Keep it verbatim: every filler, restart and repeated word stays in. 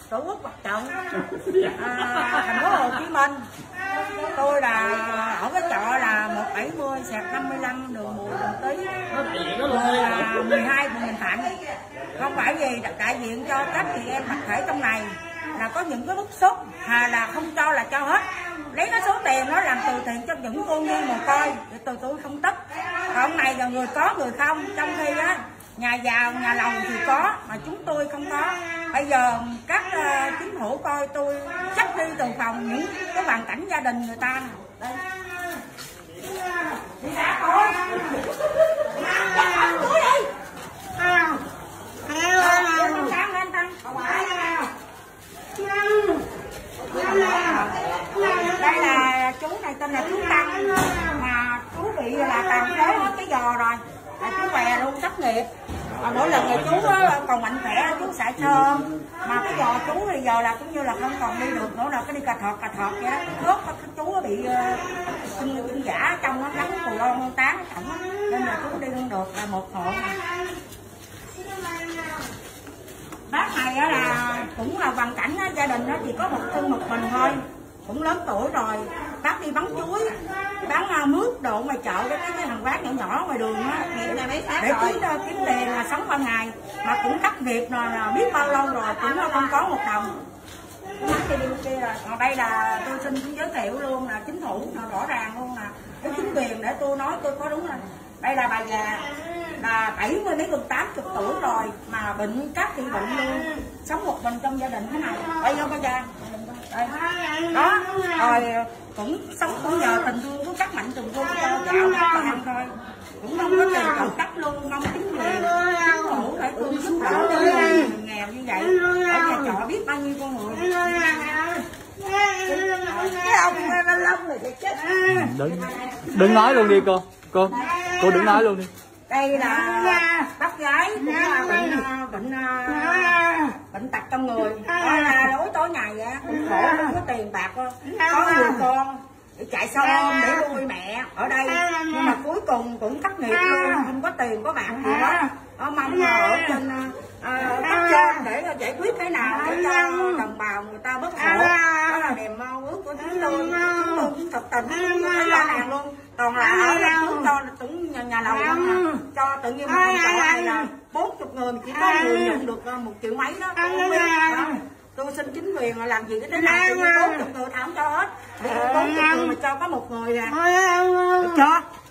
Tổ quốc Mặt trận à, thành phố Hồ Chí Minh. Tôi là ở cái chợ là một bảy mươi xẹt năm mươi lăm đường Bùi Đình Tý, mười hai phường Bình Thạnh. Không phải gì đại diện cho các chị em tập thể trong này là có những cái bức xúc hà là không cho là cho hết, lấy nó số tiền nó làm từ thiện cho những cô nhi mồ côi, để từ tôi không tức. Còn này là người có người không, trong khi á nhà giàu nhà lầu thì có mà chúng tôi không có. Bây giờ các uh, chính phủ coi tôi chắc đi từ phòng những cái hoàn cảnh gia đình người ta. Đây. Đi ra thôi. Ăn túi đi. À. Theo anh Tăng lên Tăng. Đây là chú này tên là chú Tăng mà chú bị là tàn phế hết cái giò rồi. Là chú què luôn thất nghiệp. Mà mỗi lần là chú còn mạnh khỏe chú xài sơn mà cái giò chú thì giờ là cũng như là không còn đi được nữa, là cái đi cà thọt cà thọt vậy đó. Rốt cái chú bị uh, chân giả trong nó nắng cù lon tán trọng nên là chú đi không được, là một hộ. Bác này á là cũng là hoàn cảnh á, gia đình á chỉ có một thân một mình thôi, cũng lớn tuổi rồi. Bác đi bán chuối, bán uh, mướp đồ ngoài chợ, cái cái hàng quán nhỏ nhỏ ngoài đường á, để kiếm kiếm tiền là sống qua ngày, mà cũng thất nghiệp rồi là biết bao lâu rồi cũng không có một đồng. Cái đi kia rồi. Còn đây là tôi xin cũng giới thiệu luôn là chính phủ là rõ ràng luôn là cái chính quyền để tôi nói tôi có đúng là đây là bà già là bảy mươi mấy gần tám mươi tuổi rồi mà bệnh các thì bệnh luôn, sống một mình trong gia đình thế này. Đây không bà già đây đó rồi cũng sống cũng nhờ tình thương của các mạnh thường quân cho gạo cho ăn thôi, cũng không có tiền trợ cấp luôn, mong chính quyền chính phủ phải thương giúp đỡ cho người nghèo như vậy. Ở nhà trọ biết bao nhiêu con người. Cái ông nó lông này thì chết. Đừng, đừng nói luôn đi cô, cô, cô đừng nói luôn đi. Đây là bác gái cũng là bệnh bệnh bệnh tật trong người, đó là lối tối ngày vậy, cũng khổ, không có tiền bạc, có người con chạy xe ôm để nuôi mẹ ở đây, nhưng mà cuối cùng cũng thất nghiệp luôn, không có tiền có bạc gì đó. Nó mong ở trên cấp trên để giải quyết thế nào để cho đồng bào người ta bớt khổ. Đó là niềm mong ước của chúng tôi, chúng tôi cũng thật tình thấy rõ ràng luôn. Còn là ở đây chúng cho cũng nhà, nhà lầu không, cho tự nhiên một con chợ này là bốn mươi người chỉ có người nhận được một triệu mấy đó, tôi không biết đó. Tôi xin chính quyền là làm gì cái thế này, tự nhiên bốn mươi người thả không cho hết, bốn mươi người mà cho có một người à, được chưa?